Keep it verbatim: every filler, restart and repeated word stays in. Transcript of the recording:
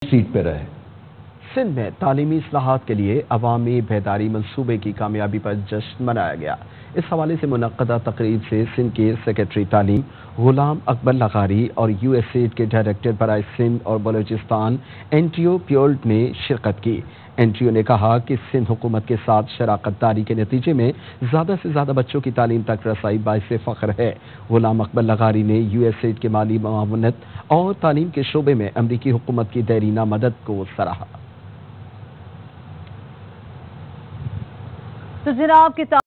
Seat पे रहे। सिंध में तालीमी इस्लाहात के लिए अवामी बेदारी मंसूबे की कामयाबी पर जश्न मनाया गया। इस हवाले से मुनक्कदा तकरीब से सिंध के सेक्रेटरी तालीम गुलाम अकबर लगारी और यूएसएड के डायरेक्टर बराए सिंध और बलूचिस्तान एंट्रियो प्योल्ट ने शिरकत की। एंट्रियो ने कहा कि सिंध हुकूमत के साथ शराकत दारी के नतीजे में ज़्यादा से ज़्यादा बच्चों की तालीम तक रसाई बाइस फ़ख्र है। गुलाम अकबर लगारी ने यूएसएड के माली मावनत और तालीम के शोबे में अमरीकी हुकूमत की देरीना मदद को सराहा। तो जनाब की